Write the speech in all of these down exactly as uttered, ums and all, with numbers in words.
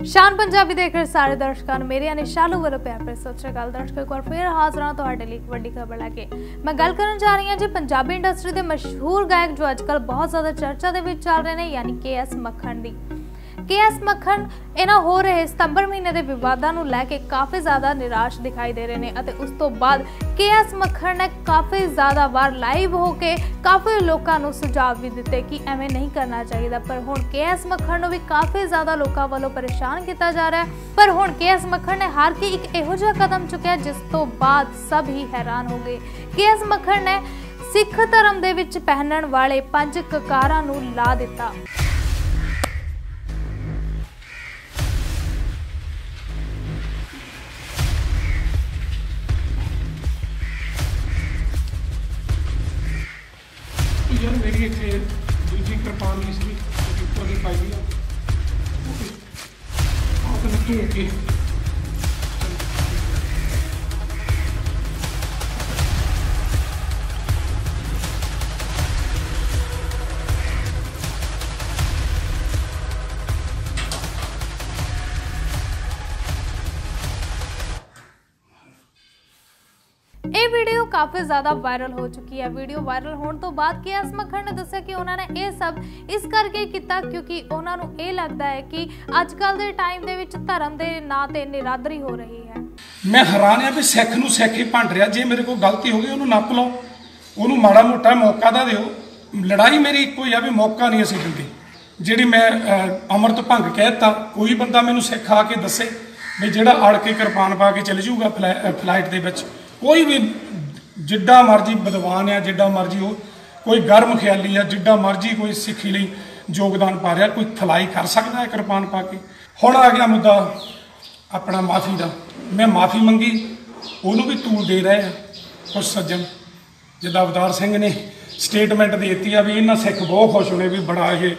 शान पंजाबी देख रहे सारे दर्शकों ਨੂੰ ਮੇਰੇ यानी शालू ਵੱਲੋਂ ਪਿਆਰ ਭਰੀ ਸਤਿ ਸ਼੍ਰੀ ਅਕਾਲ। ਦਰਸ਼ਕੋ ਇੱਕ ਵਾਰ ਫਿਰ ਹਾਜ਼ਰ ਹਾਂ ਤੁਹਾਡੇ ਲਈ ਇੱਕ ਵੱਡੀ ਖਬਰ ਲੈ ਕੇ। ਮੈਂ ਗੱਲ ਕਰਨ ਜਾ ਰਹੀ ਹਾਂ ਜੀ ਪੰਜਾਬੀ ਇੰਡਸਟਰੀ ਦੇ ਮਸ਼ਹੂਰ ਗਾਇਕ ਜੋ ਅੱਜਕੱਲ ਬਹੁਤ ਜ਼ਿਆਦਾ ਚਰਚਾ ਦੇ ਵਿੱਚ ਚੱਲ ਰਹੇ ਨੇ यानी के एस मक्खन ਦੀ। के एस मक्खन इन्हां हो रहे सितंबर महीने के विवादां नूं लैके काफ़ी ज़्यादा निराश दिखाई दे रहे हैं। उस तो बाद के एस मक्खन ने काफ़ी ज़्यादा बार लाइव होके काफ़ी लोगों को सुझाव भी दिते कि एवें नहीं करना चाहिए, पर हुण के एस मक्खन नूं भी काफ़ी ज़्यादा लोगों वालों परेशान किया जा रहा है। पर हुण के एस मक्खन ने हार के एक इहो जिहा कदम चुकिया जिस तो बाद सब ही हैरान हो गए। के एस मक्खन ने सिख धर्म दे विच पहनण वाले पंज ककारां नूं ला दिता। यार मेरी इतने दूसरी कृपान नहीं सी उत्तर की पाई दी आप तू ओके ਇਹ ਵੀਡੀਓ ਕਾਫੀ ਜ਼ਿਆਦਾ ਵਾਇਰਲ ਹੋ ਚੁੱਕੀ ਹੈ। ਵੀਡੀਓ ਵਾਇਰਲ ਹੋਣ ਤੋਂ ਬਾਅਦ ਕੇ ਐਸ ਮੱਖਣ ਨੇ ਦੱਸਿਆ ਕਿ ਉਹਨਾਂ ਨੇ ਇਹ ਸਭ ਇਸ ਕਰਕੇ ਕੀਤਾ ਕਿਉਂਕਿ ਉਹਨਾਂ ਨੂੰ ਇਹ ਲੱਗਦਾ ਹੈ ਕਿ ਅੱਜ ਕੱਲ ਦੇ ਟਾਈਮ ਦੇ ਵਿੱਚ ਧਰਮ ਦੇ ਨਾਂ ਤੇ ਨਿਰਾਦਰੀ ਹੋ ਰਹੀ ਹੈ। ਮੈਂ ਹੈਰਾਨ ਆ ਵੀ ਸਿੱਖ ਨੂੰ ਸਿੱਖ ਹੀ ਭੰਡ ਰਿਹਾ। ਜੇ ਮੇਰੇ ਕੋਲ ਗਲਤੀ ਹੋ ਗਈ ਉਹਨੂੰ ਨੱਪ ਲਓ, ਉਹਨੂੰ ਮਾੜਾ ਮੋਟਾ ਮੌਕਾ ਤਾਂ ਦਿਓ। ਲੜਾਈ ਮੇਰੀ ਇੱਕੋ ਹੀ ਆ ਵੀ ਮੌਕਾ ਨਹੀਂ ਅਸੀਂ ਦਿੰਦੇ। ਜਿਹੜੀ ਮੈਂ ਅੰਮ੍ਰਿਤ ਭੰਗ ਕਹਿ ਦਿੱਤਾ, ਕੋਈ ਬੰਦਾ ਮੈਨੂੰ ਸਿੱਖ ਆ ਕੇ ਦੱਸੇ ਵੀ ਜਿਹੜਾ ਅੜ ਕੇ ਕਿਰਪਾਨ ਪਾ ਕੇ ਚਲੇ ਜਾਊਗਾ ਫਲਾਈਟ ਦੇ ਵਿੱਚ, ਕੋਈ ਵੀ ਜਿੱਡਾ ਮਰਜੀ ਵਿਦਵਾਨ ਆ, ਜਿੱਡਾ ਮਰਜੀ ਉਹ ਕੋਈ ਗਰਮ ਖਿਆਲੀ ਆ, ਜਿੱਡਾ ਮਰਜੀ ਕੋਈ ਸਿੱਖੀ ਲਈ ਯੋਗਦਾਨ ਪਾ ਰਿਹਾ, ਕੋਈ ਫਲਾਈ ਕਰ ਸਕਦਾ ਹੈ ਕਿਰਪਾਨ ਪਾ ਕੇ। ਹੁਣ ਆ ਗਿਆ ਮੁੱਦਾ ਆਪਣਾ ਮਾਫੀ ਦਾ। ਮੈਂ ਮਾਫੀ ਮੰਗੀ, ਉਹਨੂੰ ਵੀ ਤੂਲ ਦੇ ਰਹੇ ਆ ਕੁਛ ਸੱਜਣ। ਜਿੱਦਾਂ ਅਵਤਾਰ ਸਿੰਘ ਨੇ ਸਟੇਟਮੈਂਟ ਦੇ ਦਿੱਤੀ ਆ ਵੀ ਇਹਨਾਂ ਸਿੱਖ ਬਹੁਤ ਖੁਸ਼ ਹੋਣੇ ਵੀ ਬੜਾ ਇਹ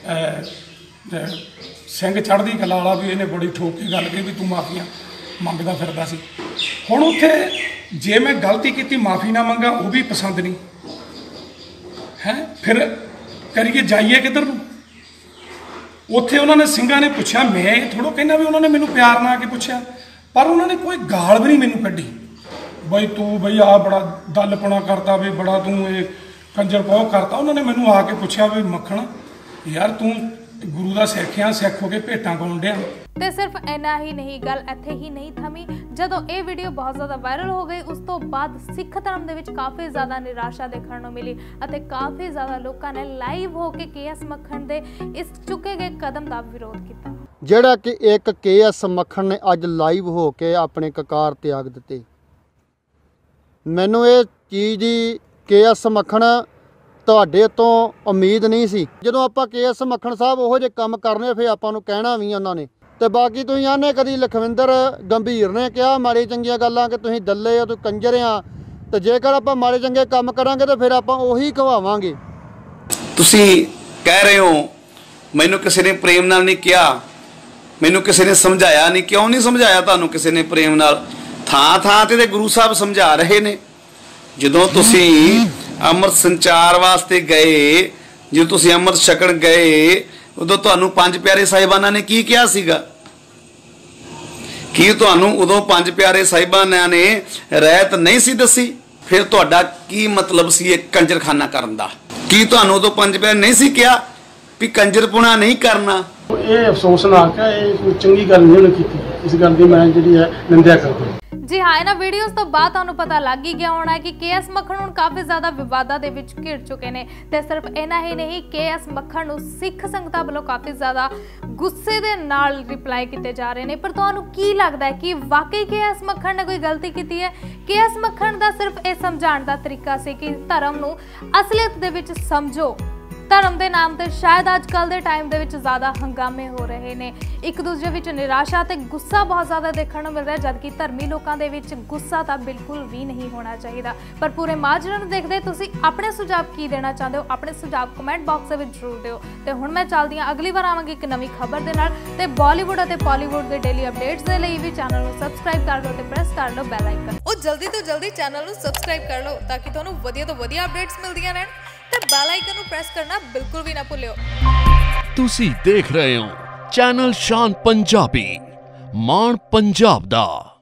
ਸਿੰਘ ਚੜ੍ਹਦੀ ਕਲਾ ਵਾਲਾ, ਵੀ ਇਹਨੇ ਬੜੀ ਠੋਕ ਕੇ ਗੱਲ ਕਹੀ ਵੀ ਤੂੰ ਮਾਫੀਆਂ ਮੰਗਦਾ ਫਿਰਦਾ ਸੀ। ਹੁਣ ਉੱਥੇ ਜੇ ਮੈਂ ਗਲਤੀ ਕੀਤੀ ਮਾਫੀ ਨਾ ਮੰਗਾ ਉਹ ਵੀ ਪਸੰਦ ਨਹੀਂ ਹੈ, ਫਿਰ ਕਰੀਏ ਜਾਈਏ ਕਿੱਧਰ ਨੂੰ। ਉੱਥੇ ਉਹਨਾਂ ਨੇ ਸਿੰਘਾਂ ਨੇ ਪੁੱਛਿਆ, ਮੈਂ ਇਹ ਥੋੜ੍ਹਾ ਕਹਿੰਦਾ ਵੀ ਉਹਨਾਂ ਨੇ ਮੈਨੂੰ ਪਿਆਰ ਨਾਲ ਆ ਕੇ ਪੁੱਛਿਆ, ਪਰ ਉਹਨਾਂ ਨੇ ਕੋਈ ਗਾਲ ਵੀ ਨਹੀਂ ਮੈਨੂੰ ਕੱਢੀ ਬਈ ਤੂੰ ਬਈ ਆਹ ਬੜਾ ਦਲਪਣਾ ਕਰਦਾ, ਵੀ ਬੜਾ ਤੂੰ ਇਹ ਕੰਜਰ ਪਾਉ ਕਰਤਾ। ਉਹਨਾਂ ਨੇ ਮੈਨੂੰ ਆ ਕੇ ਪੁੱਛਿਆ ਵੀ ਮੱਖਣ ਯਾਰ ਤੂੰ ਗੁਰੂ ਦਾ ਸਿੱਖ ਆ, ਸਿੱਖ ਹੋ ਕੇ ਭੇਟਾਂ ਗਾਉਣ ਡਿਆ। ਤੇ ਸਿਰਫ ਇੰਨਾ ਹੀ ਨਹੀਂ, ਗੱਲ ਇੱਥੇ ਹੀ ਨਹੀਂ ਥਮੀ। ਜਦੋਂ ਇਹ ਵੀਡੀਓ ਬਹੁਤ ਜ਼ਿਆਦਾ ਵਾਇਰਲ ਹੋ ਗਈ ਉਸ ਤੋਂ ਬਾਅਦ ਸਿੱਖ ਧਰਮ ਦੇ ਵਿੱਚ ਕਾਫੀ ਜ਼ਿਆਦਾ ਨਿਰਾਸ਼ਾ ਦੇਖਣ ਨੂੰ ਮਿਲੀ ਅਤੇ ਕਾਫੀ ਜ਼ਿਆਦਾ ਲੋਕਾਂ ਨੇ ਲਾਈਵ ਹੋ ਕੇ ਕੇ ਐਸ ਮੱਖਣ ਦੇ ਇਸ ਚੁੱਕੇ ਗਏ ਕਦਮ ਦਾ ਵਿਰੋਧ ਕੀਤਾ। ਜਿਹੜਾ ਕਿ ਇੱਕ ਕੇ ਐਸ ਮੱਖਣ ਨੇ ਅੱਜ ਲਾਈਵ ਹੋ ਕੇ ਆਪਣੇ ਕਕਾਰ ਤਿਆਗ ਦਿੱਤੇ। ਮੈਨੂੰ ਇਹ ਚੀਜ਼ ਦੀ ਕੇ ਐਸ ਮੱਖਣ ਤੁਹਾਡੇ ਤੋਂ ਉਮੀਦ ਨਹੀਂ ਸੀ। ਜਦੋਂ ਆਪਾਂ ਕੇ ਐਸ ਮੱਖਣ ਸਾਹਿਬ ਉਹੋ ਜਿਹੇ ਕੰਮ ਕਰਨੇ ਫਿਰ ਆਪਾਂ ਨੂੰ ਕਹਿਣਾ ਵੀ ਉਹਨਾਂ ਨੇ। ਤੇ ਬਾਕੀ ਤੁਸੀਂ ਆਨੇ ਕਦੀ ਲਖਵਿੰਦਰ ਗੰਭੀਰ ਨੇ ਕਿਹਾ ਮਾੜੀ ਚੰਗੀਆਂ ਗੱਲਾਂ ਕਿ ਤੁਸੀਂ ਦੱਲੇ ਹੋ, ਤੁਸੀਂ ਕੰਜਰ ਆ, ਤੇ ਜੇਕਰ ਆਪਾਂ ਮਾੜੇ ਚੰਗੇ ਕੰਮ ਕਰਾਂਗੇ ਤਾਂ ਫਿਰ ਆਪਾਂ ਉਹੀ ਕਹਾਵਾਂਗੇ। ਤੁਸੀਂ ਕਹਿ ਰਹੇ ਹੋ ਮੈਨੂੰ ਕਿਸੇ ਨੇ ਪ੍ਰੇਮ ਨਾਲ ਨਹੀਂ ਕਿਹਾ, ਮੈਨੂੰ ਕਿਸੇ ਨੇ ਸਮਝਾਇਆ ਨਹੀਂ। ਕਿਉਂ ਨਹੀਂ ਸਮਝਾਇਆ ਤੁਹਾਨੂੰ ਕਿਸੇ ਨੇ ਪ੍ਰੇਮ ਨਾਲ? ਥਾਂ ਥਾਂ ਤੇ ਗੁਰੂ ਸਾਹਿਬ ਸਮਝਾ ਰਹੇ ਨੇ। ਜਦੋਂ ਤੁਸੀਂ ਅੰਮ੍ਰਿਤ ਸੰਚਾਰ ਵਾਸਤੇ ਗਏ, ਜਦੋਂ ਤੁਸੀਂ ਅੰਮ੍ਰਿਤ ਛਕਣ ਗਏ, ਉਦੋਂ ਤੁਹਾਨੂੰ ਪੰਜ ਪਿਆਰੇ ਸਾਹਿਬਾਨਾਂ ਨੇ ਕੀ ਕਿਹਾ ਸੀਗਾ? ਕੀ ਤੁਹਾਨੂੰ ਉਦੋਂ ਪੰਜ ਪਿਆਰੇ ਸਾਹਿਬਾਨਾਂ ਨੇ ਰਹਿਤ ਨਹੀਂ ਸੀ ਦੱਸੀ? ਫਿਰ ਤੁਹਾਡਾ ਕੀ ਮਤਲਬ ਸੀ ਇਹ ਕੰਜਰਖਾਨਾ ਕਰਨ ਦਾ? ਕੀ ਤੁਹਾਨੂੰ ਉਦੋਂ ਪੰਜ ਪਿਆਰੇ ਨਹੀਂ ਸੀ ਕਿਹਾ ਵੀ ਕੰਜਰਪੁਣਾ ਨਹੀਂ ਕਰਨਾ? ਇਹ ਅਫਸੋਸਨਾਕ ਹੈ, ਇਹ ਚੰਗੀ ਗੱਲ ਨਹੀਂ ਕੀਤੀ। ਇਸ ਗੱਲ ਦੀ ਮੈਂ ਜਿਹੜੀ ਹੈ ਨਿੰਦਿਆ ਕਰਦਾ। ਜੀ ਹਾਂ, ਇਹਨਾਂ ਵੀਡੀਓਜ਼ ਤੋਂ ਬਾਅਦ ਤੁਹਾਨੂੰ ਪਤਾ ਲੱਗ ਹੀ ਗਿਆ ਹੋਣਾ ਕਿ ਕੇ ਐਸ ਮੱਖਣ ਹੁਣ ਕਾਫੀ ਜ਼ਿਆਦਾ ਵਿਵਾਦਾਂ ਦੇ ਵਿੱਚ ਘਿਰ ਚੁੱਕੇ ਨੇ। ਤੇ ਸਿਰਫ ਇਹਨਾਂ ਹੀ ਨਹੀਂ, ਕੇ ਐਸ ਮੱਖਣ ਨੂੰ ਸਿੱਖ ਸੰਗਤਾਂ ਵੱਲੋਂ ਕਾਫੀ ਜ਼ਿਆਦਾ ਗੁੱਸੇ ਦੇ ਨਾਲ ਰਿਪਲਾਈ ਕੀਤੇ ਜਾ ਰਹੇ ਨੇ। ਪਰ ਤੁਹਾਨੂੰ ਕੀ ਲੱਗਦਾ ਹੈ ਕਿ ਵਾਕਈ ਕੇ ਐਸ ਮੱਖਣ ਨੇ ਕੋਈ ਗਲਤੀ ਕੀਤੀ ਹੈ? ਕੇ ਐਸ ਮੱਖਣ ਦਾ ਸਿਰਫ ਇਹ ਸਮਝਾਉਣ ਦਾ ਤਰੀਕਾ ਸੀ ਕਿ ਧਰਮ ਨੂੰ ਅਸਲੀਅਤ ਦੇ ਵਿੱਚ ਸਮਝੋ। ਧਰਮ ਦੇ ਨਾਮ ਤੇ ਸ਼ਾਇਦ ਅੱਜ ਕੱਲ੍ਹ ਦੇ ਟਾਈਮ ਦੇ ਵਿੱਚ ਜ਼ਿਆਦਾ ਹੰਗਾਮੇ ਹੋ ਰਹੇ ਨੇ, ਇੱਕ ਦੂਜੇ ਵਿੱਚ ਨਿਰਾਸ਼ਾ ਤੇ ਗੁੱਸਾ ਬਹੁਤ ਜ਼ਿਆਦਾ ਦੇਖਣ ਨੂੰ ਮਿਲ ਰਿਹਾ, ਜਦਕਿ ਧਰਮੀ ਲੋਕਾਂ ਦੇ ਵਿੱਚ ਗੁੱਸਾ ਤਾਂ ਬਿਲਕੁਲ ਵੀ ਨਹੀਂ ਹੋਣਾ ਚਾਹੀਦਾ। ਪਰ ਪੂਰੇ ਮਾਜਰੇ ਨੂੰ ਦੇਖਦੇ ਤੁਸੀਂ ਆਪਣੇ ਸੁਝਾਅ ਕੀ ਦੇਣਾ ਚਾਹੁੰਦੇ ਹੋ? ਆਪਣੇ ਸੁਝਾਅ ਕਮੈਂਟ ਬਾਕਸ ਦੇ ਵਿੱਚ ਜ਼ਰੂਰ ਦਿਓ। ਤੇ ਹੁਣ ਮੈਂ ਚੱਲਦੀ ਹਾਂ, ਅਗਲੀ ਵਾਰ ਆਵਾਂਗੀ ਇੱਕ ਨਵੀਂ ਖਬਰ ਦੇ ਨਾਲ। ਤੇ ਬਾਲੀਵੁੱਡ ਅਤੇ ਬਾਲੀਵੁੱਡ ਦੇ ਡੇਲੀ ਅਪਡੇਟਸ ਦੇ ਲਈ ਵੀ ਚੈਨਲ ਨੂੰ ਸਬਸਕ੍ਰਾਈਬ ਕਰ ਲਓ ਤੇ ਪ੍ਰੈਸ ਕਰ ਲਓ ਬੈਲ ਆਈਕਨ। ਉਹ ਜਲਦੀ ਤੋਂ ਜਲਦੀ ਚੈਨਲ ਨੂੰ ਸਬਸਕ੍ਰਾਈਬ ਕਰ ਲਓ ਤਾਂ ਕਿ ਤੁਹਾਨੂੰ ਵਧੀਆ ਤੋਂ ਵਧੀਆ ਅਪਡੇਟਸ ਮਿਲਦੀਆਂ ਰਹਿਣ। ਤੇ ਬੈਲ ਆਈਕਨ ਨੂੰ ਪ੍ਰੈਸ ਕਰਨਾ ਬਿਲਕੁਲ ਵੀ ਨਾ ਭੁੱਲਿਓ। ਤੁਸੀਂ ਦੇਖ ਰਹੇ ਹੋ ਚੈਨਲ ਸ਼ਾਨ ਪੰਜਾਬੀ, ਮਾਣ ਪੰਜਾਬ ਦਾ।